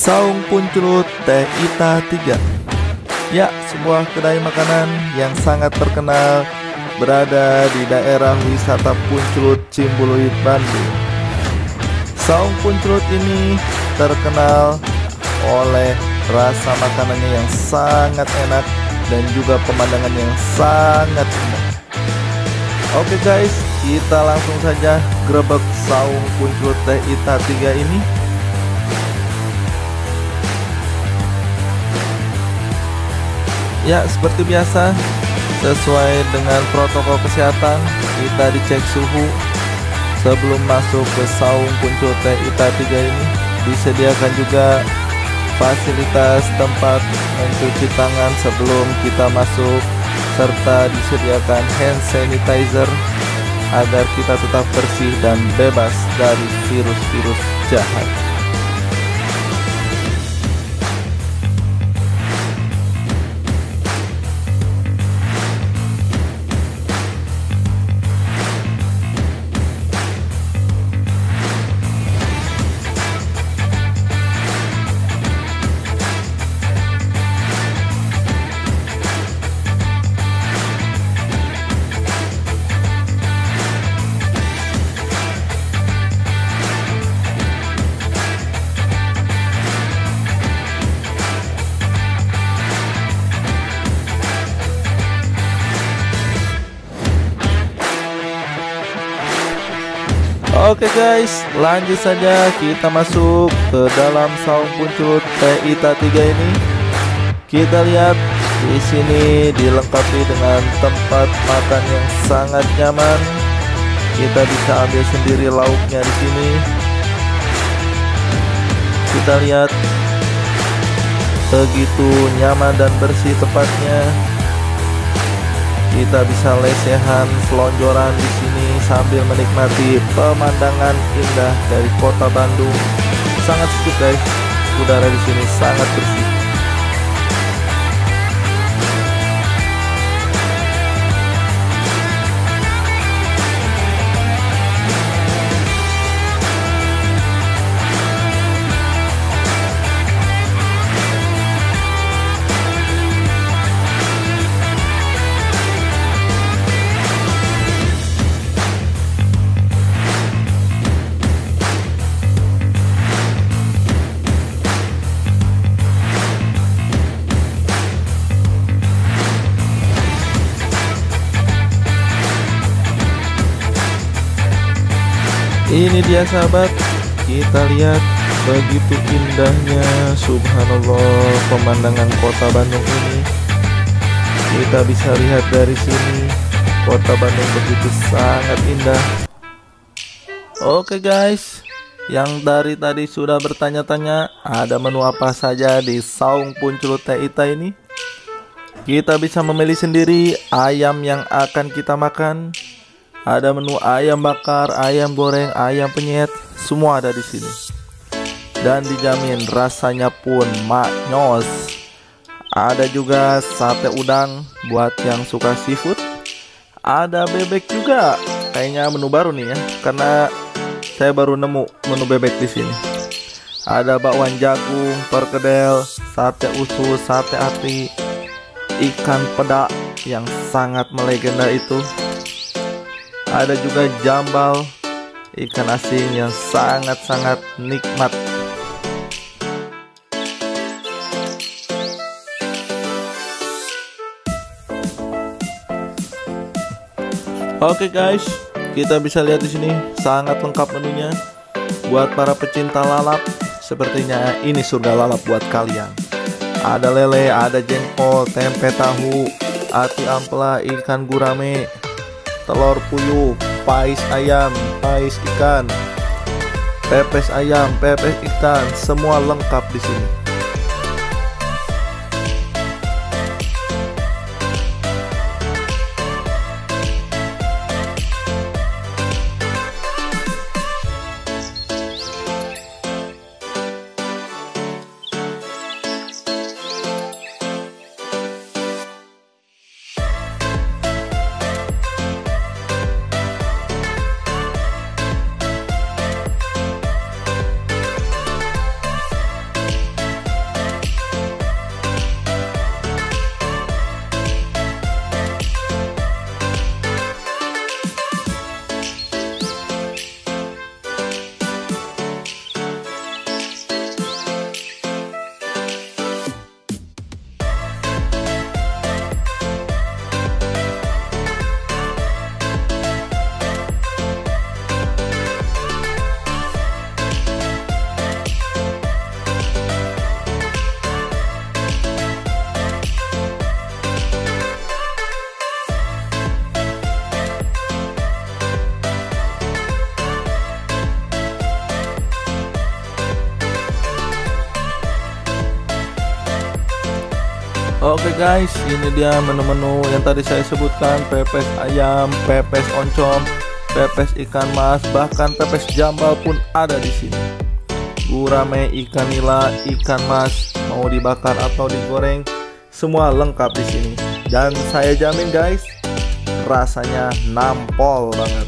Saung Punclut Teh Ita 3. Ya, sebuah kedai makanan yang sangat terkenal berada di daerah wisata Punclut, Ciumbuleuit, Bandung. Saung Punclut ini terkenal oleh rasa makanannya yang sangat enak dan juga pemandangan yang sangat indah. Oke guys, kita langsung saja grebek Saung Punclut Teh Ita 3 ini. Ya, seperti biasa, sesuai dengan protokol kesehatan, kita dicek suhu sebelum masuk ke Saung Punclut Teh Ita 3 ini. Disediakan juga fasilitas tempat mencuci tangan sebelum kita masuk, serta disediakan hand sanitizer agar kita tetap bersih dan bebas dari virus-virus jahat. Oke guys, lanjut saja kita masuk ke dalam Saung Punclut Teh Ita 3 ini. Kita lihat di sini dilengkapi dengan tempat makan yang sangat nyaman. Kita bisa ambil sendiri lauknya di sini. Kita lihat begitu nyaman dan bersih tempatnya. Kita bisa lesehan, selonjoran di sini sambil menikmati pemandangan indah dari kota Bandung. Sangat sejuk guys, udara di sini sangat bersih. Ini dia sahabat, kita lihat begitu indahnya, subhanallah, pemandangan kota Bandung ini. Kita bisa lihat dari sini, kota Bandung begitu sangat indah. Oke guys, yang dari tadi sudah bertanya-tanya ada menu apa saja di Saung Punclut Teh Ita ini. Kita bisa memilih sendiri ayam yang akan kita makan. Ada menu ayam bakar, ayam goreng, ayam penyet, semua ada di sini. Dan dijamin rasanya pun maknyos. Ada juga sate udang buat yang suka seafood. Ada bebek juga. Kayaknya menu baru nih ya, karena saya baru nemu menu bebek di sini. Ada bakwan jagung, perkedel, sate usus, sate ati, ikan peda yang sangat melegenda itu. Ada juga jambal, ikan asin yang sangat-sangat nikmat. Oke guys, kita bisa lihat di sini sangat lengkap menunya. Buat para pecinta lalap, sepertinya ini surga lalap buat kalian. Ada lele, ada jengkol, tempe tahu, ati ampela, ikan gurame, telur puyuh, pais ayam, pais ikan, pepes ayam, pepes ikan, semua lengkap di sini. Oke guys, ini dia menu-menu yang tadi saya sebutkan, pepes ayam, pepes oncom, pepes ikan mas, bahkan pepes jambal pun ada di sini. Gurame ikan nila, ikan mas, mau dibakar atau digoreng, semua lengkap di sini. Dan saya jamin guys, rasanya nampol banget.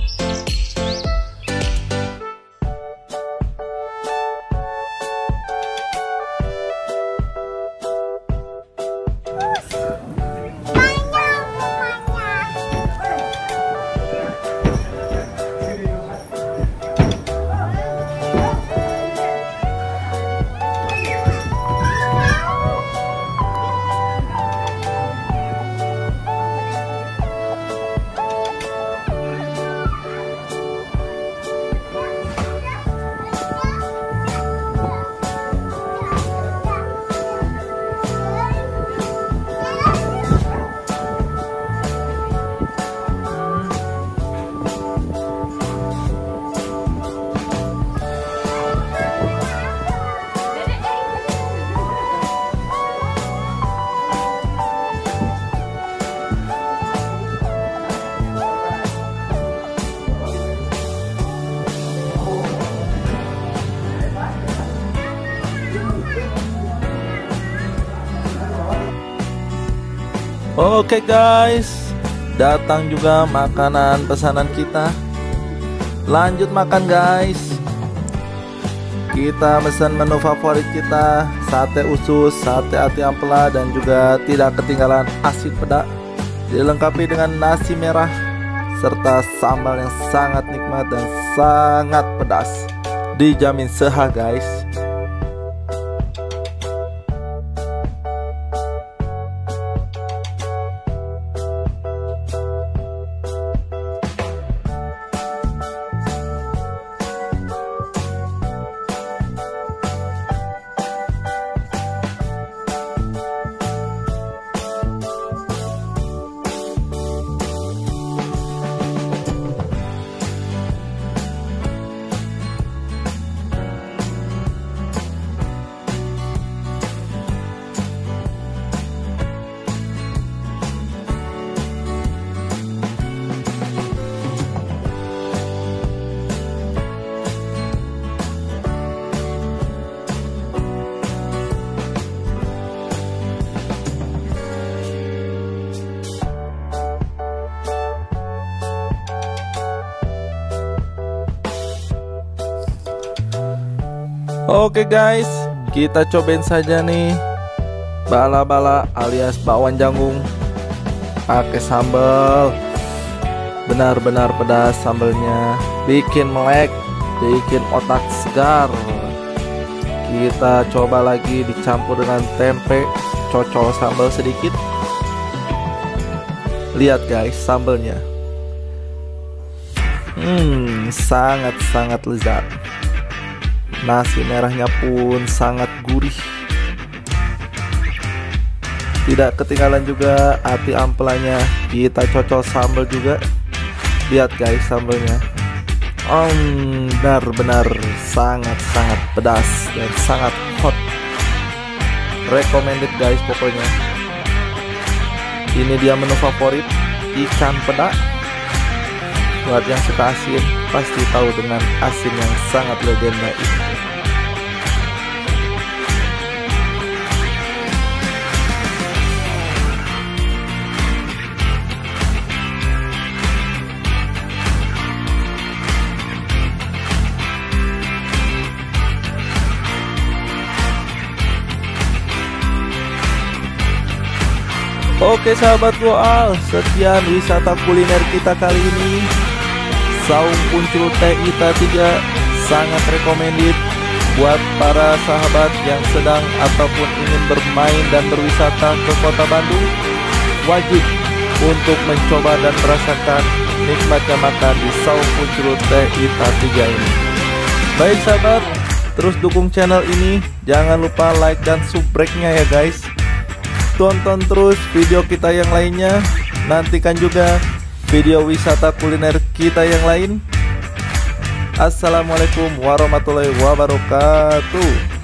Oke guys, datang juga makanan pesanan kita. Lanjut makan guys. Kita pesan menu favorit kita, sate usus, sate ati ampela, dan juga tidak ketinggalan asin peda, dilengkapi dengan nasi merah serta sambal yang sangat nikmat dan sangat pedas. Dijamin sehat guys. Oke guys, kita cobain saja nih bala-bala alias bakwan janggung pakai sambal. Benar-benar pedas sambalnya, bikin melek, bikin otak segar. Kita coba lagi dicampur dengan tempe, cocol sambal sedikit. Lihat guys sambalnya, sangat-sangat lezat. Nasi merahnya pun sangat gurih. Tidak ketinggalan juga ati ampelanya, kita cocol sambal juga. Lihat guys sambalnya, benar-benar sangat-sangat pedas dan sangat hot. Recommended guys pokoknya. Ini dia menu favorit, ikan peda. Buat yang suka asin pasti tahu dengan asin yang sangat legenda ini. Oke sahabat goal, sekian wisata kuliner kita kali ini. Saung Puncul Teh Ita 3 sangat recommended buat para sahabat yang sedang ataupun ingin bermain dan berwisata ke kota Bandung. Wajib untuk mencoba dan merasakan nikmatnya makan di Saung Puncul Teh Ita 3 ini. Baik sahabat, terus dukung channel ini, jangan lupa like dan subscribe-nya ya guys. Tonton terus video kita yang lainnya. Nantikan juga video wisata kuliner kita yang lain. Assalamualaikum warahmatullahi wabarakatuh.